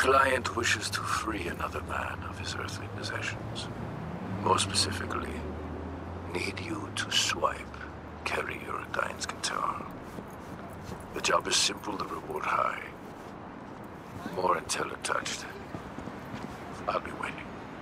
client wishes to free another man of his earthly possessions. More specifically, need you to swipe Kerry Eurodine's guitar. The job is simple, the reward high. More intel attached. I'll be waiting.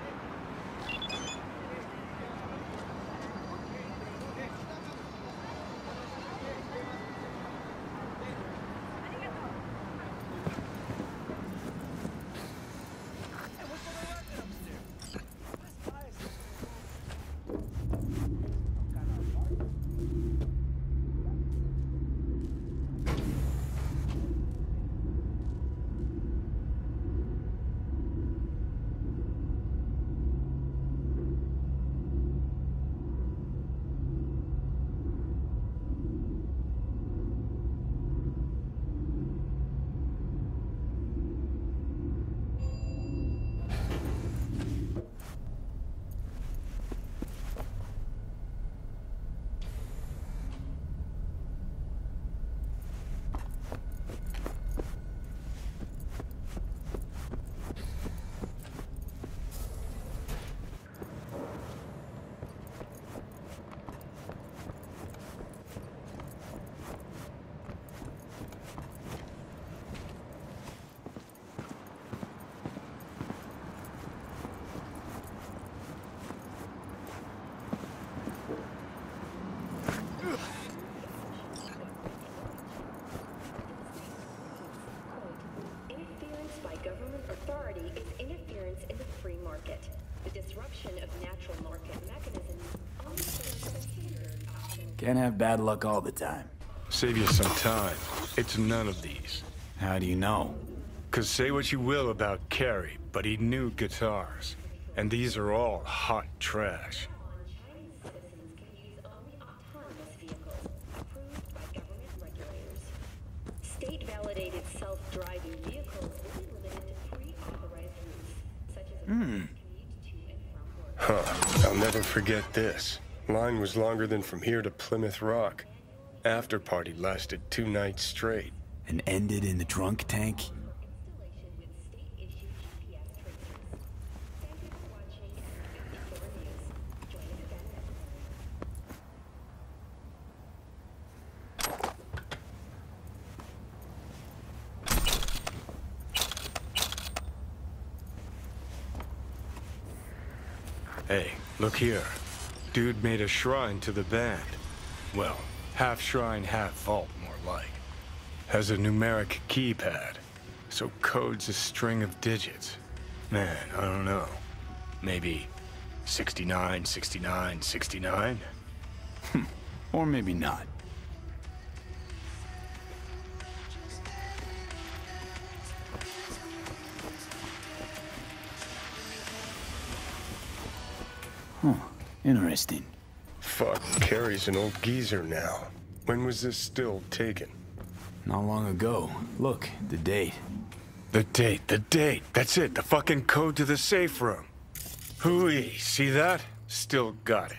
Can't have bad luck all the time. Save you some time. It's none of these. How do you know? 'Cause say what you will about Carey, but he knew guitars. And these are all hot trash. State-validated self-driving vehicles will be limited to pre-authorized routes, such as commute to and from work. Huh. I'll never forget this. Line was longer than from here to Plymouth Rock. After party lasted 2 nights straight. And ended in the drunk tank? Installation with state-issued GPS tracers. Thank you for watching and for reviews. Join us again next time. Hey, look here. Dude made a shrine to the band. Well, half shrine, half vault, more like. Has a numeric keypad. So code's a string of digits. Man, I don't know. Maybe 69, 69, 69? Or maybe not. Huh. Interesting. Fuck, Carey's an old geezer now. When was this still taken? Not long ago. Look, the date. The date. That's it, the fucking code to the safe room. Hooey, see that? Still got it.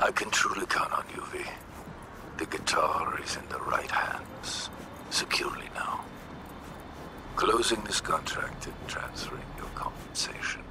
I can truly count on you, V. The guitar is in the right hands, securely now. Closing this contract and transferring your compensation.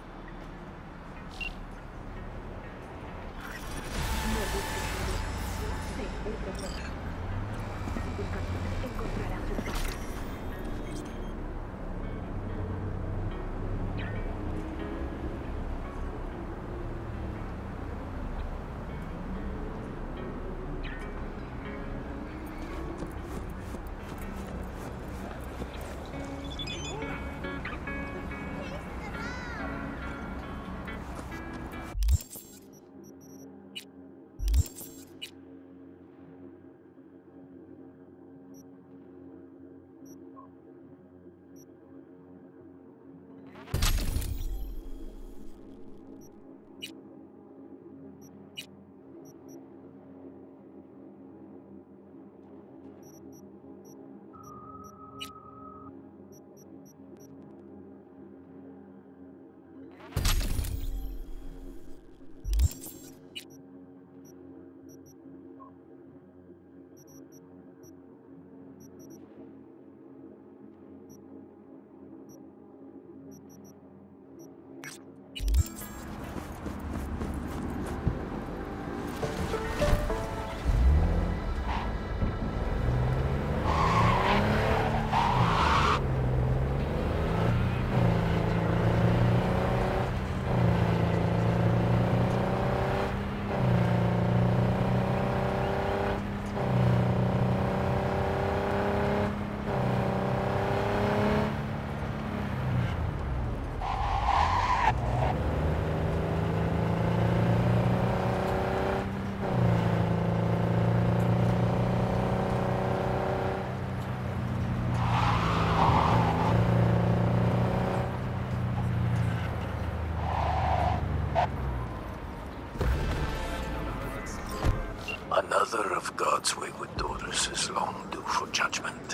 Another of God's wayward daughters is long due for judgment.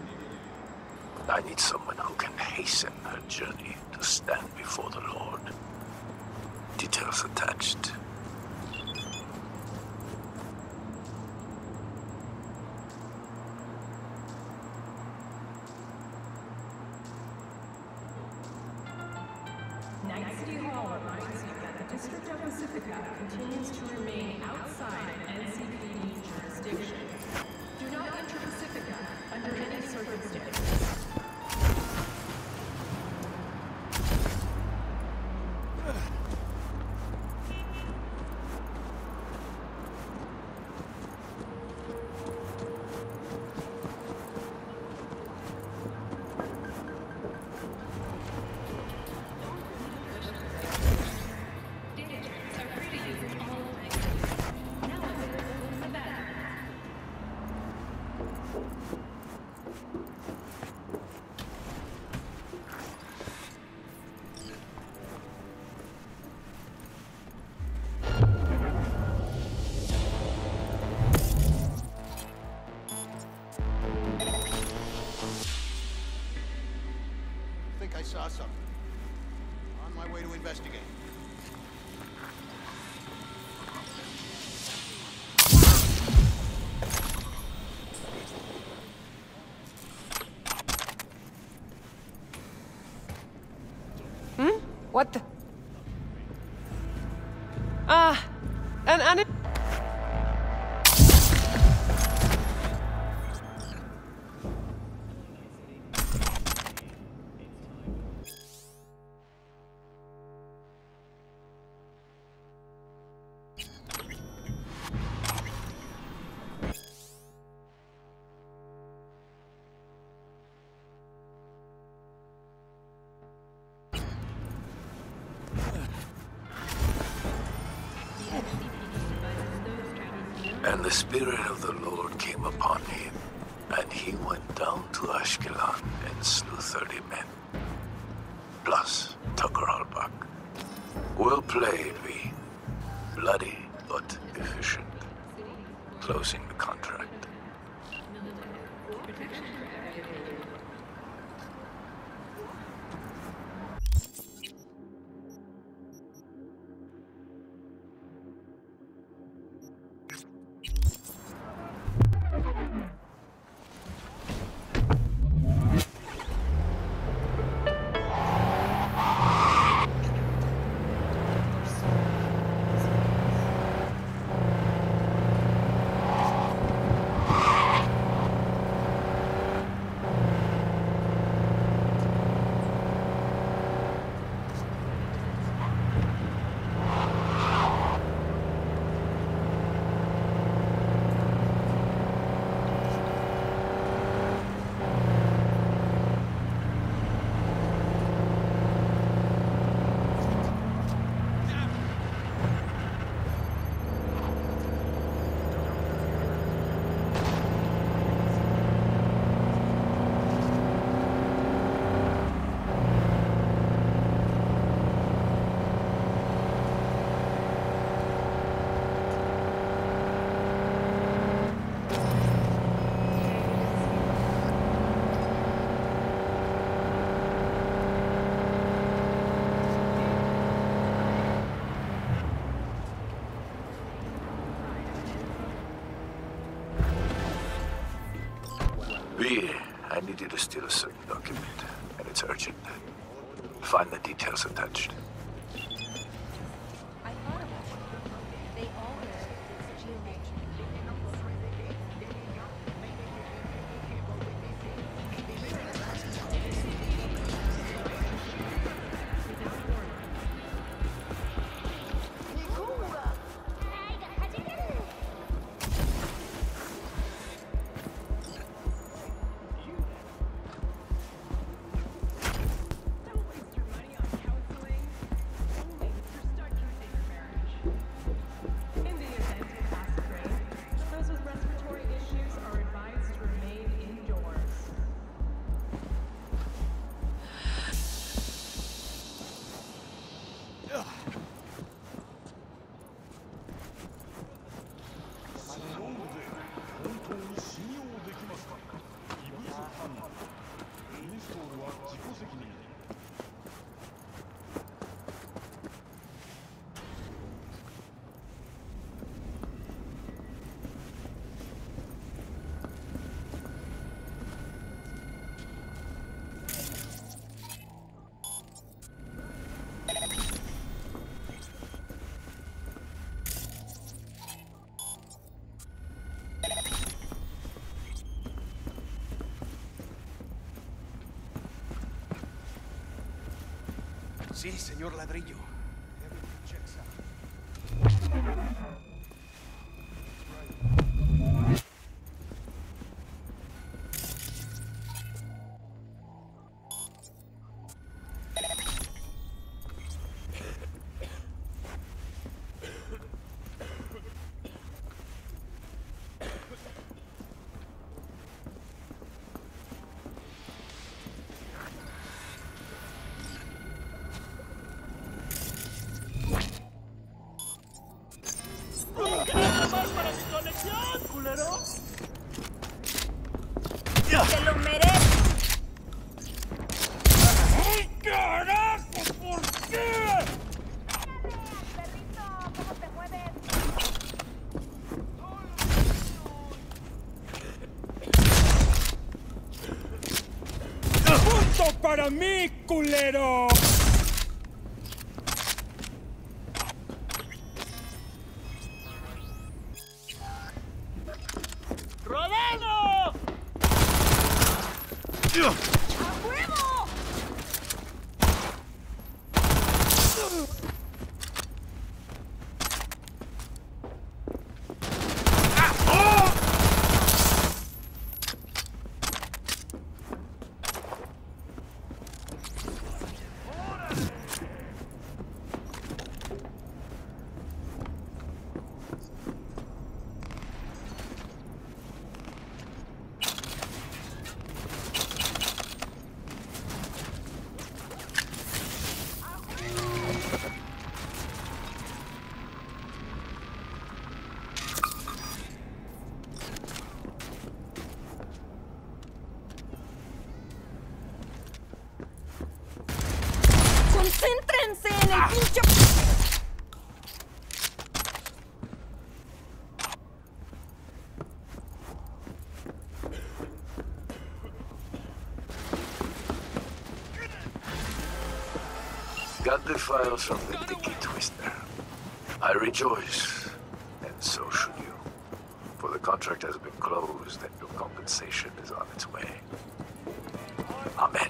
I need someone who can hasten her journey to stand before the Lord. Details attached. Night City Hall reminds you that the District of Pacifica continues to remain outside of NCPD's jurisdiction. Do not enter Pacifica under any circumstances. I saw something. On my way to investigate. What the? And it... And the Spirit of the Lord came upon him, and he went down to Ashkelon and slew 30 men. Plus Tucker Albach. Well played, V. Bloody, but efficient. Closing the contract. you to steal a certain document, and it's urgent. Find the details attached. I thought about it. They all wear this geometric. Sí, señor Ladrillo. ¡Te lo mereces! ¡Ay, carajo! ¿Por qué? Perrito, ¿cómo te mueves? ¡Punto para mí, culero! ¡Rodeno! ¡A huevo! ¡Concéntrense en el pinche! Got the files from the Dicky Twister. I rejoice, and so should you. For the contract has been closed, and your compensation is on its way. Amen.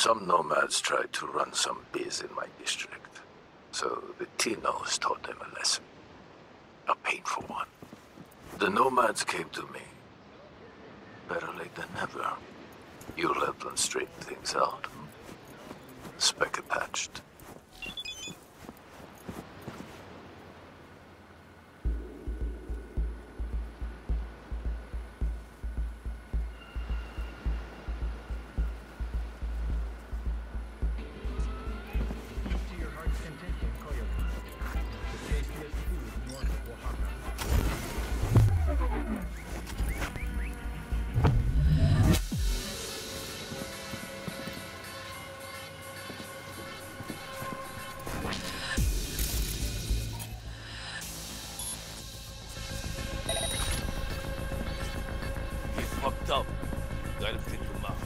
Some nomads tried to run some biz in my district, so the Tinos taught them a lesson. A painful one. The nomads came to me. Better late than never. You'll help them straighten things out. Spec attached. Fucked up. Gotta pick him up.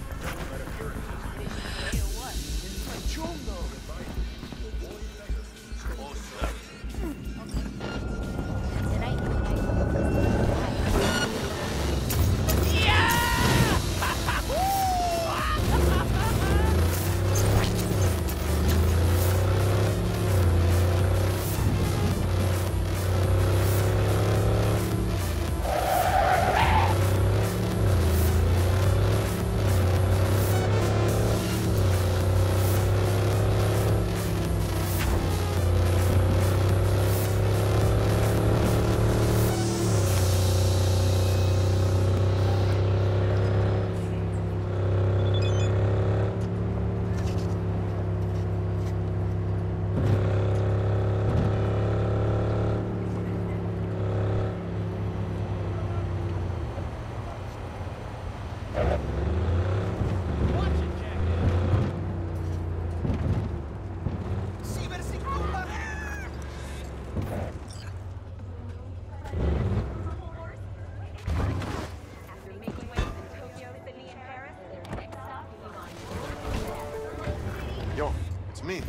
Yo, it's me.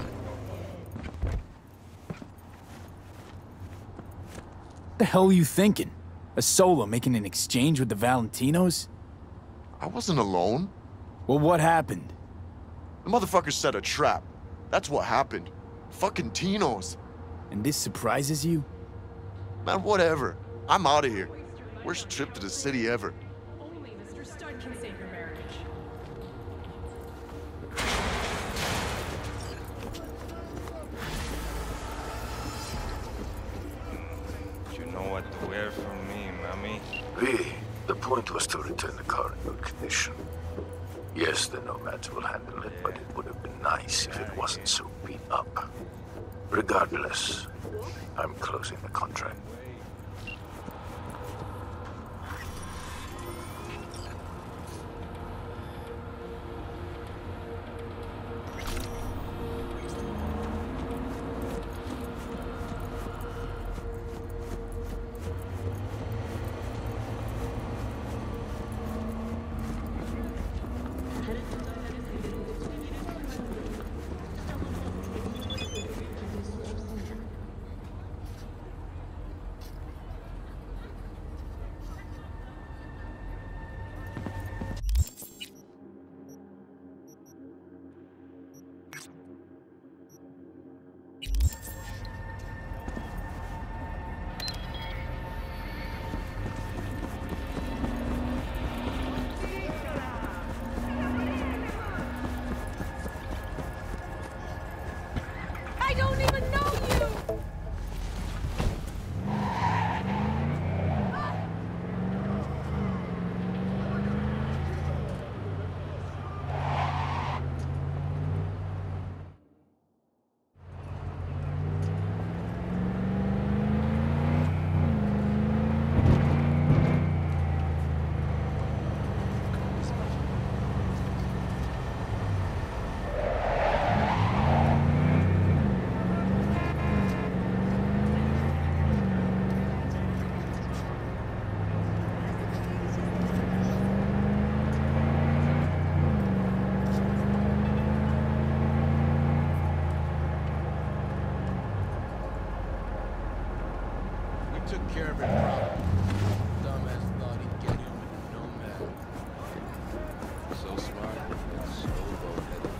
What the hell are you thinking? A solo making an exchange with the Valentinos? I wasn't alone. Well, what happened? The motherfucker set a trap. That's what happened. Fucking Tinos. And this surprises you? Man, whatever. I'm out of here. Worst trip to the city ever. Only Mr. Stud can save your marriage. You know what to wear for me, mommy? The point was to return the car in good condition. Yes, the nomads will handle it, but it would have been nice if it wasn't so beat up. Regardless, I'm closing the contract. I don't even know you! Took care of it properly. Dumbass thought he'd get in with the nomad. So smart, so low-level.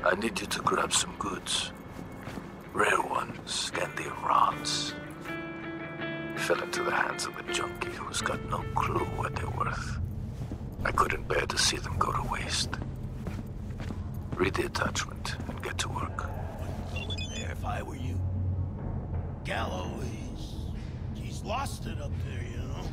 I need you to grab some goods. Rare ones, Scandian rods. Fell into the hands of a junkie who's got no clue what they're worth. I couldn't bear to see them go to waste. Read the attachment and get to work. Wouldn't go in there if I were you. Gallo, he's lost it up there, you know?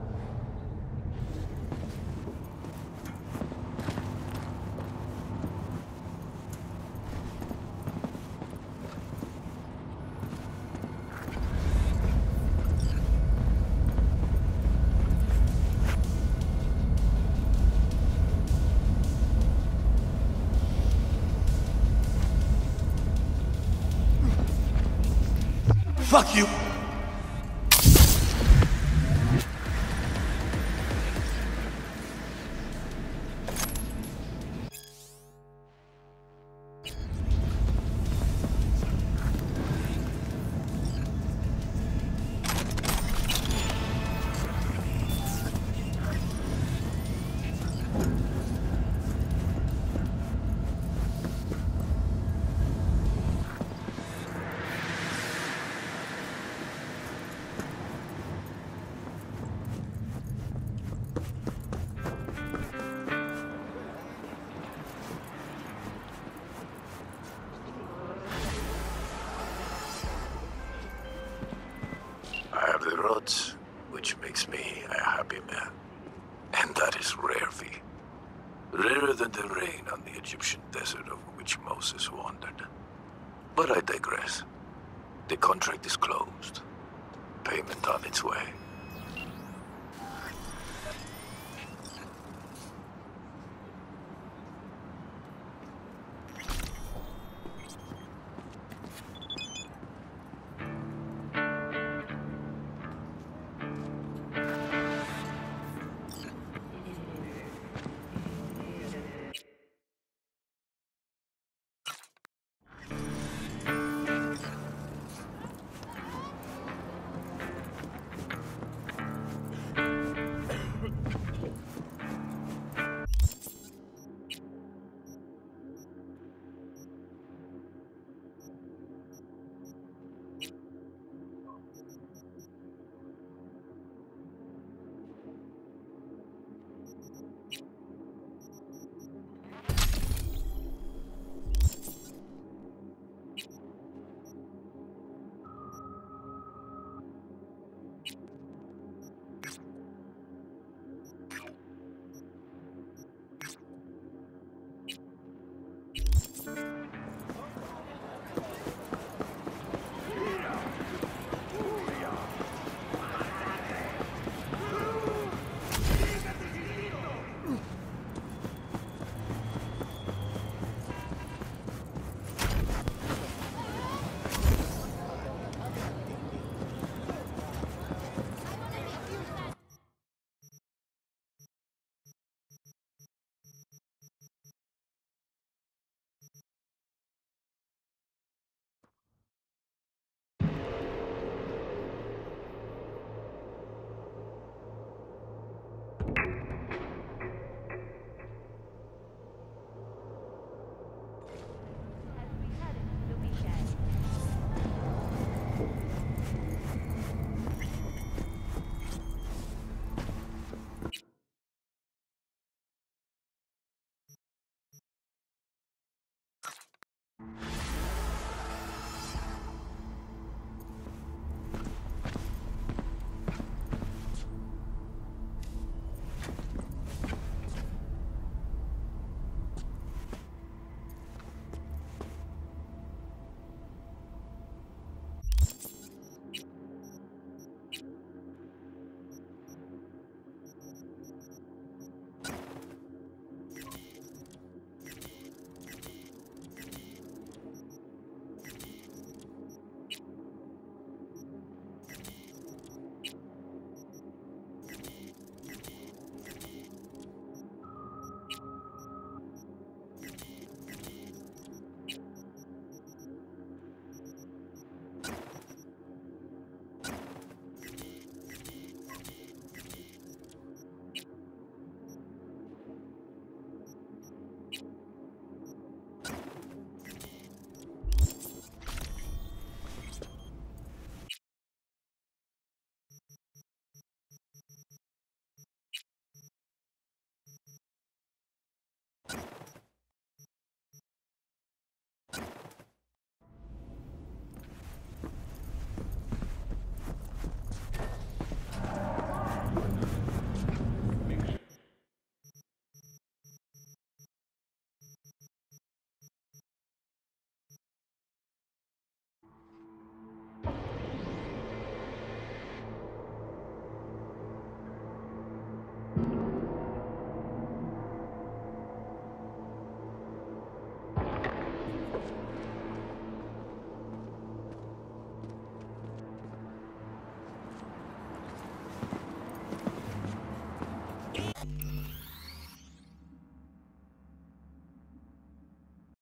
Fuck you! Which makes me a happy man. And that is rare, V. Rarer than the rain on the Egyptian desert over which Moses wandered. But I digress. The contract is closed. Payment on its way.